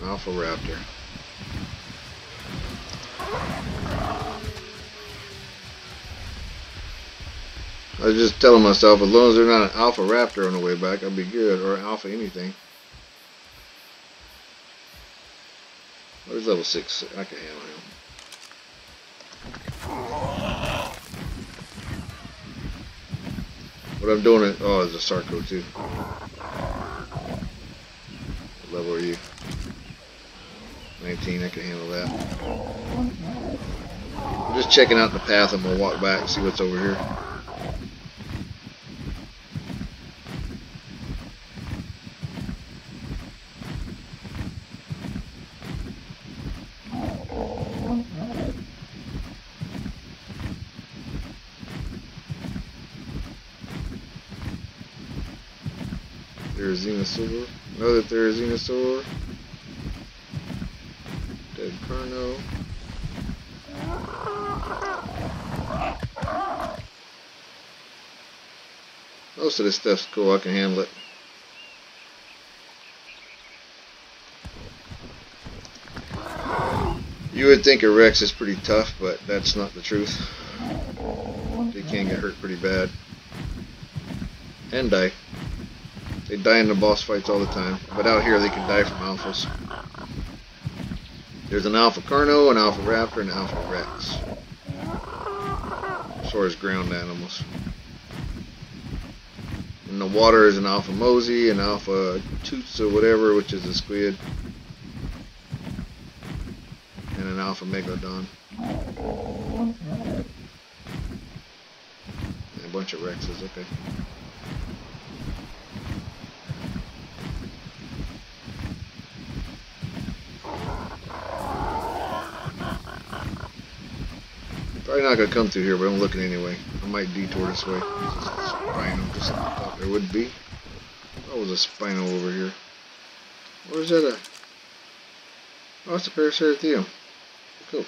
Alpha Raptor. I was just telling myself, as long as they're not an Alpha Raptor on the way back, I'll be good, or an Alpha anything. Where's level 6? I can handle him. What I'm doing is, oh, there's a Sarco too. What level are you? 19, I can handle that. I'm just checking out the path. I'm gonna walk back and see what's over here. Therizinosaur. Another Therizinosaur. Dead Carno. Most of this stuff's cool. I can handle it. You would think a Rex is pretty tough, but that's not the truth. They can get hurt pretty bad. And die. They die in the boss fights all the time, but out here they can die from alphas. There's an Alpha Carno, an Alpha Raptor, and an Alpha Rex. As far as ground animals. In the water is an Alpha Mosey, an Alpha Toots or whatever, which is a squid, and an Alpha Megalodon. And a bunch of Rexes, okay. Probably not gonna come through here, but I'm looking anyway. I might detour this way. Spino, just like I thought there would be. Oh, was a Spino over here. Where's that at? Oh, it's a Paraceratherium. Cool.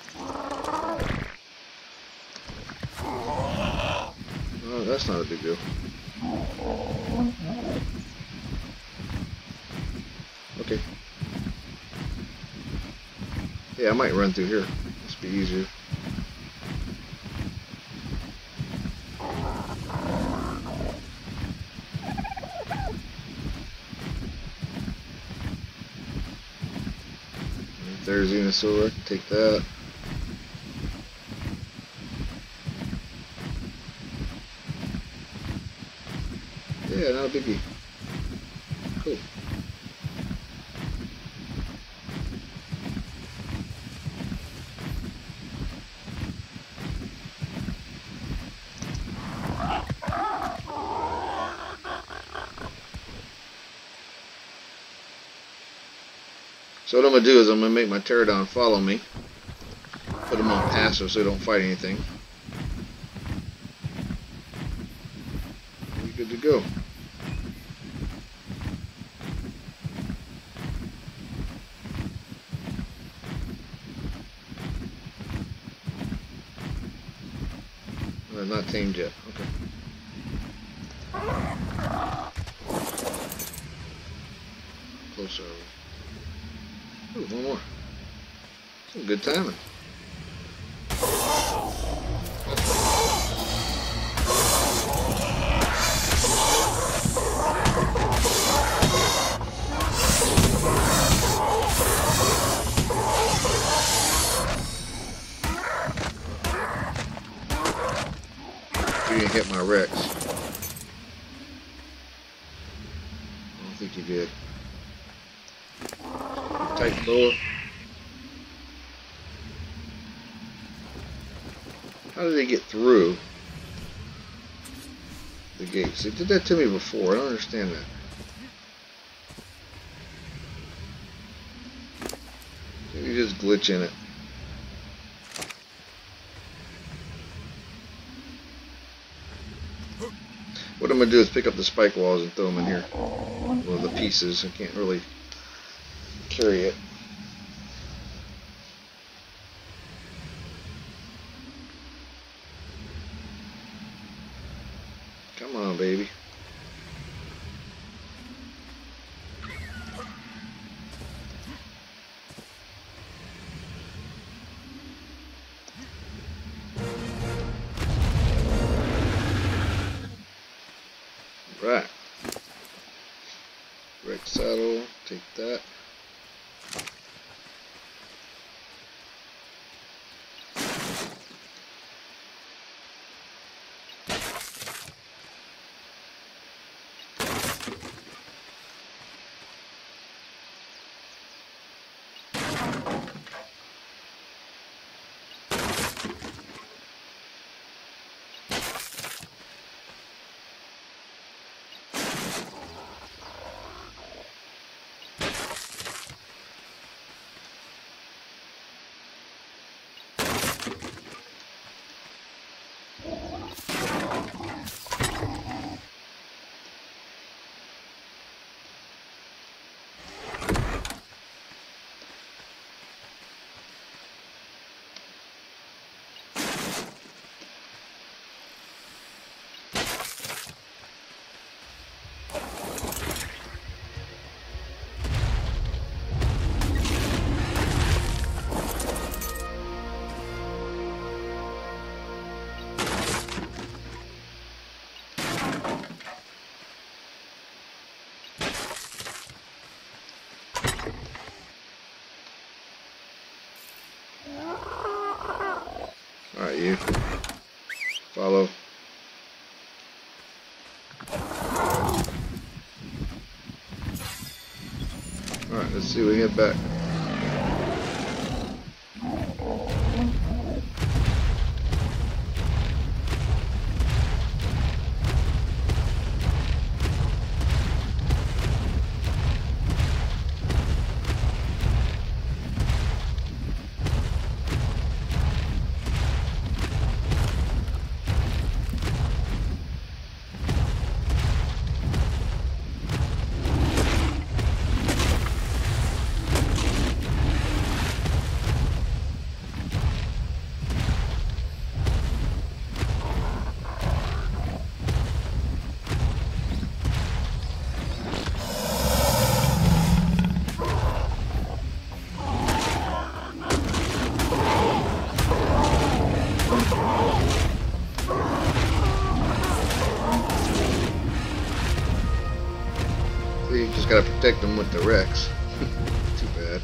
Oh, that's not a big deal. Okay. Yeah, I might run through here. This be easier. There's Venusaur, I can take that. Yeah, not a biggie. Cool. So what I'm going to do is I'm going to make my Pterodon follow me. Put him on passive so he don't fight anything. We're good to go. Oh, not tamed yet. Okay. Closer. Ooh, one more. Some good timing. You didn't hit my Rex. I don't think you did. Tight boa. How did they get through the gates? They did that to me before. I don't understand that. Maybe just glitch in it. What I'm going to do is pick up the spike walls and throw them in here. Well, the pieces. I can't really carry it. Come on, baby. Take that. Alright, you. Follow. Alright, let's see, we head back. You just gotta protect them with the Rex. Too bad.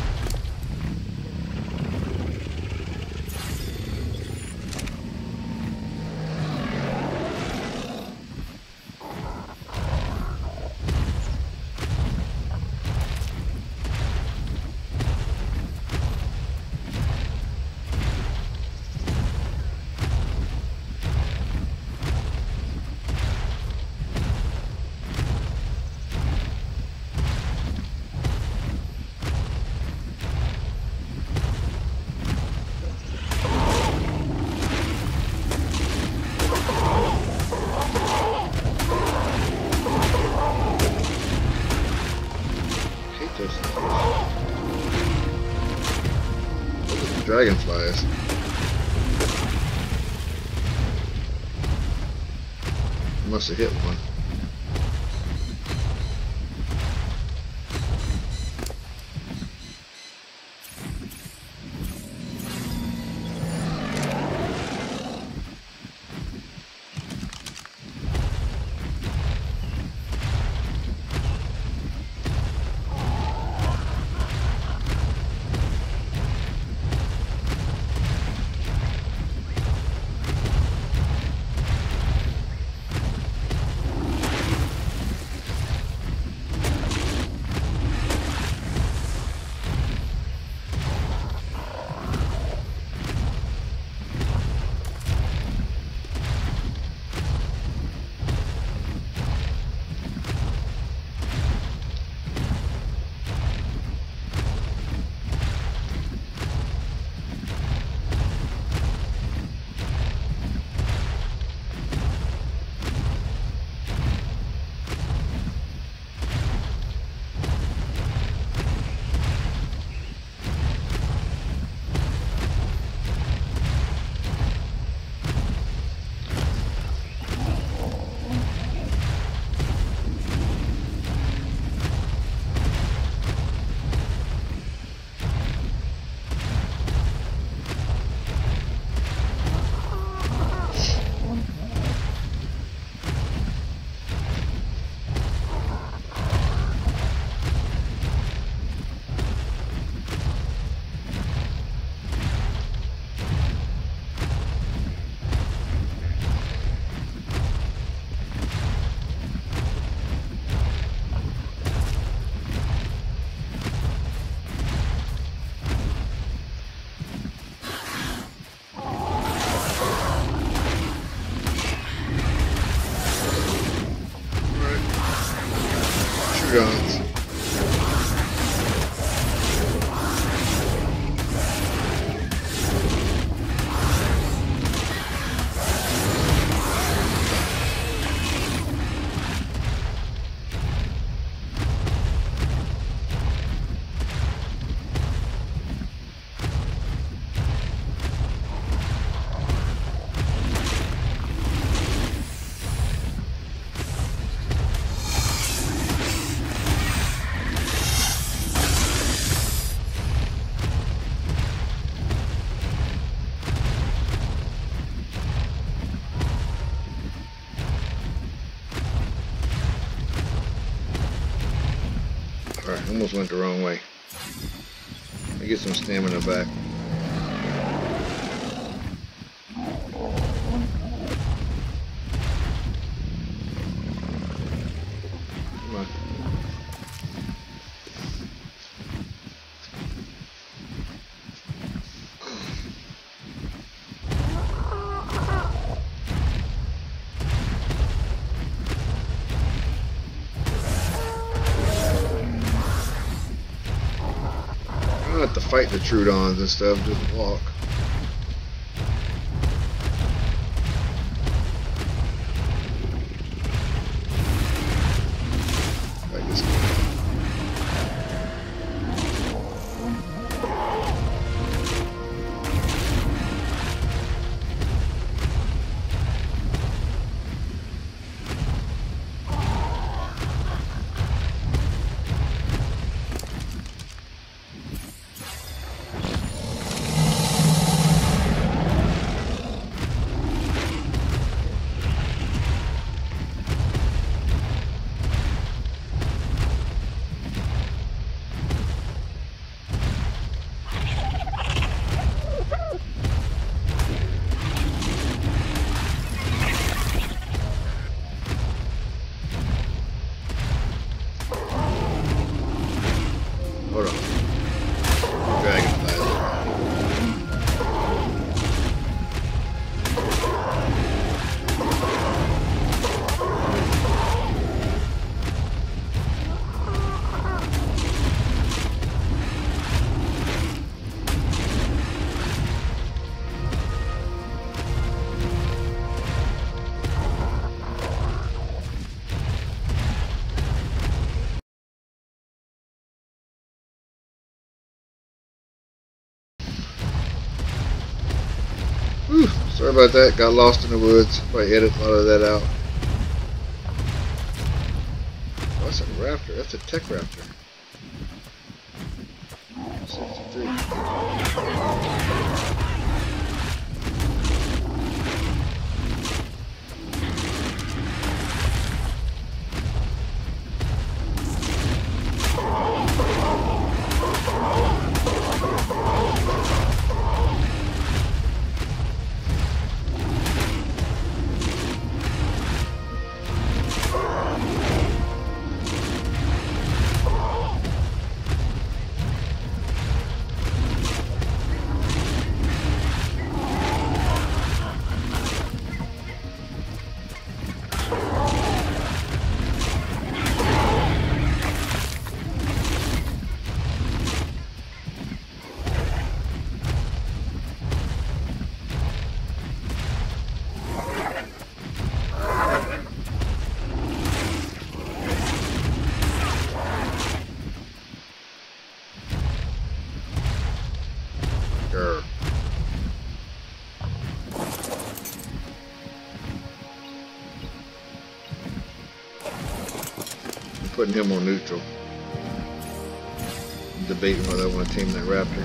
Dragonflies. Must have hit one. guns. Alright, almost went the wrong way. I get some stamina back. Come on. I don't have to fight the Trudons and stuff, just walk. Like this. Hold on. Dragonflies. Whew, sorry about that. Got lost in the woods. Probably edit a lot of that out. Oh, that's a raptor. That's a tech raptor. 63. Grr. I'm putting him on neutral. I'm debating whether I want to tame that raptor.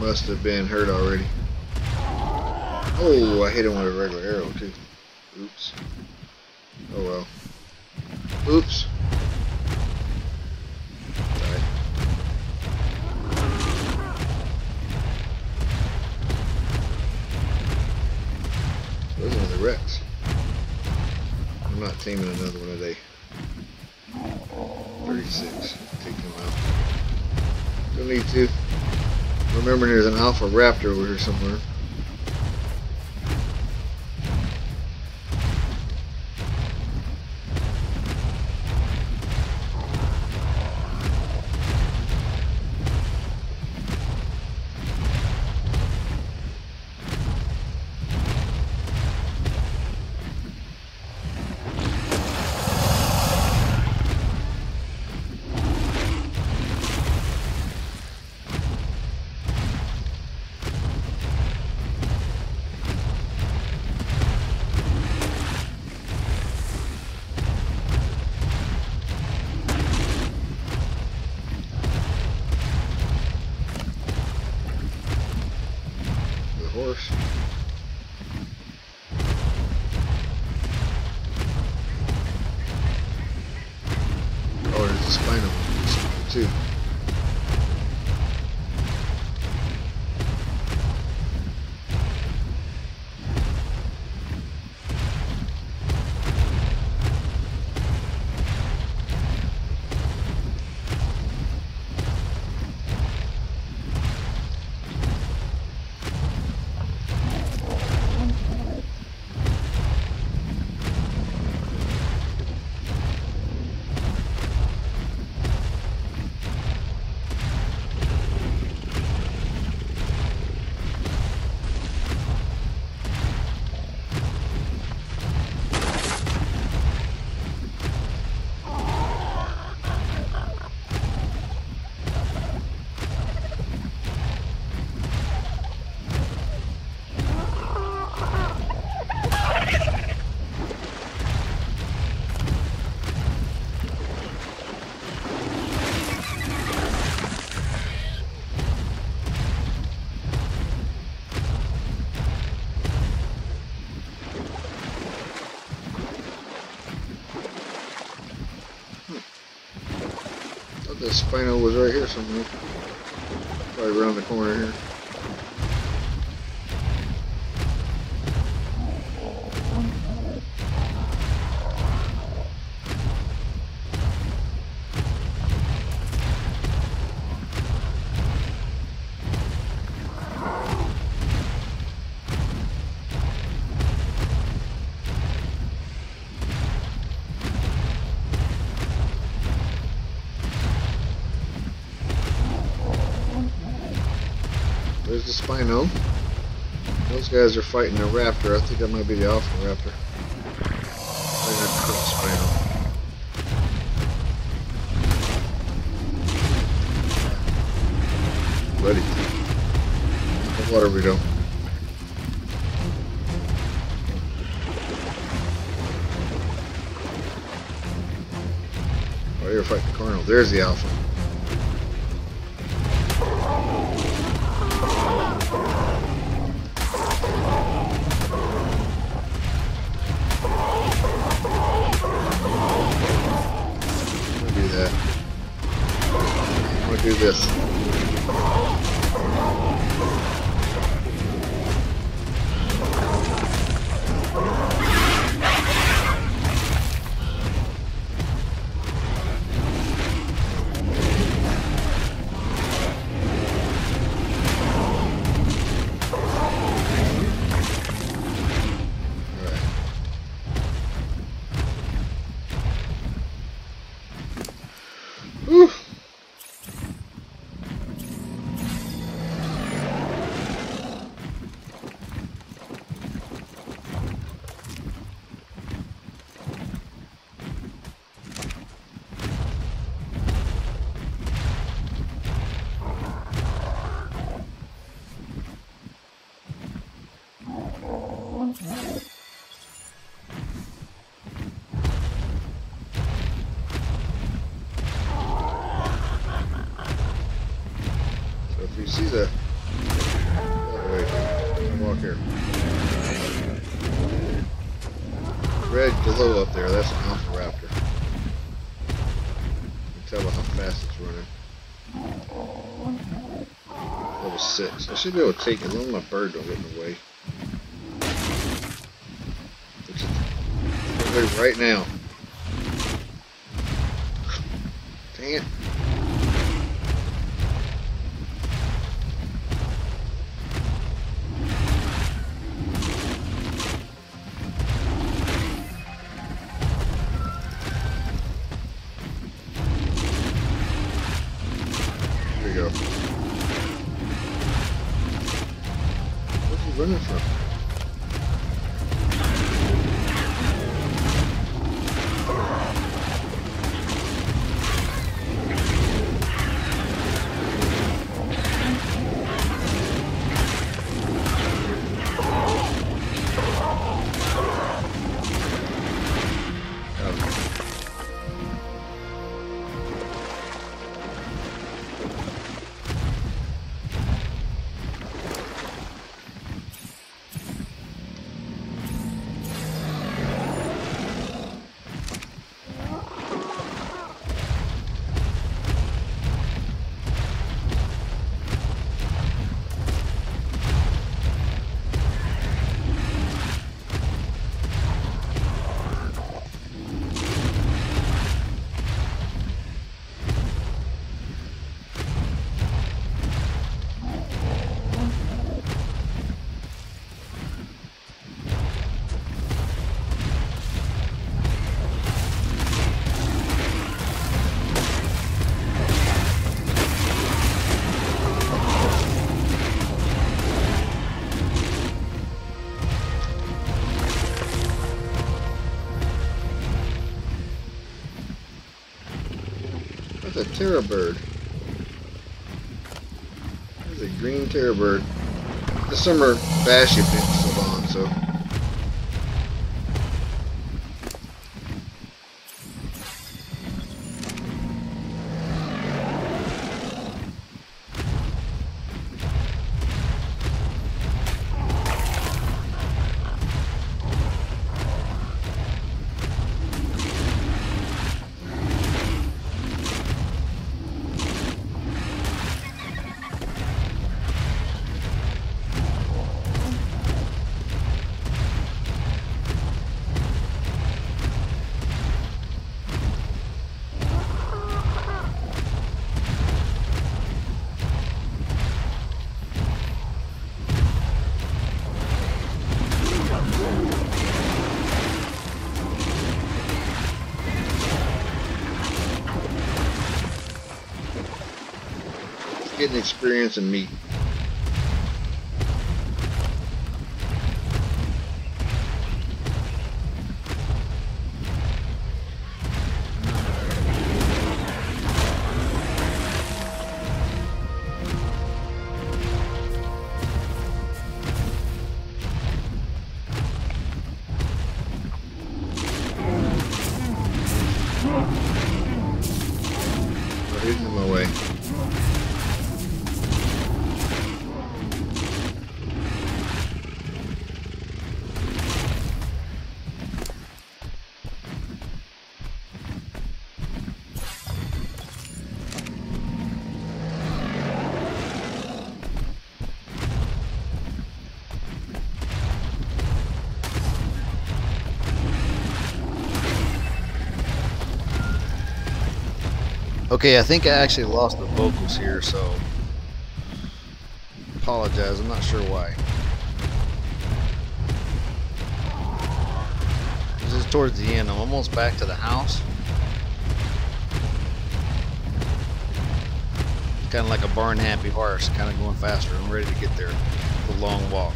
must have been hurt already. Oh, I hit him with a regular arrow too. Oops. Oh well. Oops. Died. Those are the wrecks. I'm not taming another one today. 36. Take them out. Don't need to. Remember, there's an alpha raptor over here somewhere. Horse. Oh, there's a spinal too. The spino was right here somewhere. Probably around the corner here. There's the spino. Those guys are fighting a raptor. I think that might be the alpha raptor. I'm gonna cook the spino. Ready. The water we go. Oh, you're fighting the carnal. There's the alpha. I'm gonna do this. Whew. So if you see the Wait, walk here. Red glow up there, that's an alpha raptor. You can tell by how fast it's running. Level 6. I should be able to take it as long as my bird don't get in the way. Wait right now. Dang it. There you go. Where's he running from? That's a terror bird. There's a green terror bird. The summer bass you've been still on, so. Getting experience and meat. Oh, he's in my way. Okay, I think I actually lost the vocals here, so apologize. I'm not sure why. This is towards the end. I'm almost back to the house. Kind of like a barn happy horse, kind of going faster. I'm ready to get there. The long walk.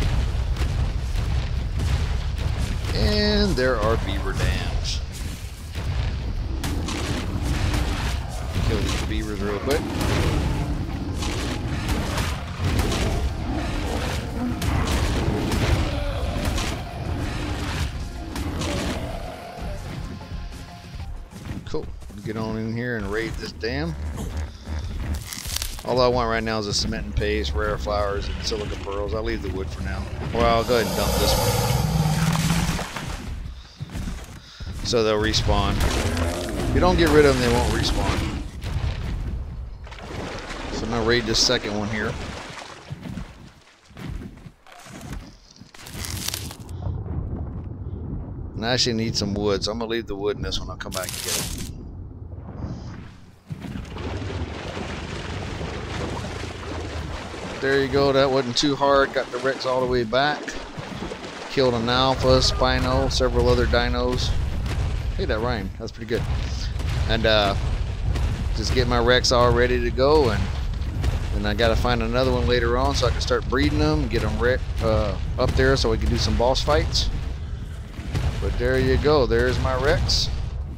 And there are beaver dams. Kill these beavers real quick. Cool. Get on in here and raid this dam. All I want right now is a cement and paste, rare flowers, and silica pearls. I'll leave the wood for now. Well, I'll go ahead and dump this one. So they'll respawn. If you don't get rid of them, they won't respawn. So I'm going to raid this second one here. And I actually need some wood, so I'm going to leave the wood in this one. I'll come back and get it. There you go, that wasn't too hard. Got the Rex all the way back. Killed an alpha, Spino, several other dinos. Hey, that rhymed. That's pretty good. And just get my Rex all ready to go. And I got to find another one later on so I can start breeding them. Get them up there so we can do some boss fights. But there you go. There's my Rex.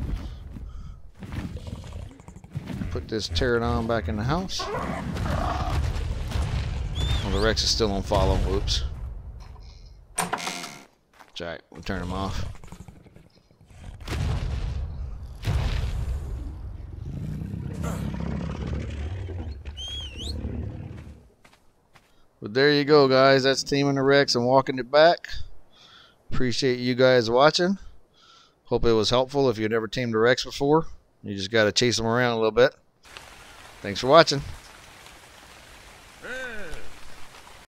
Put this pterodon back in the house. Well, the Rex is still on follow. Whoops. It's alright. We'll turn him off. But there you go, guys. That's Teaming the Rex and walking it back. Appreciate you guys watching. Hope it was helpful if you'd never tamed a Rex before. You just got to chase them around a little bit. Thanks for watching.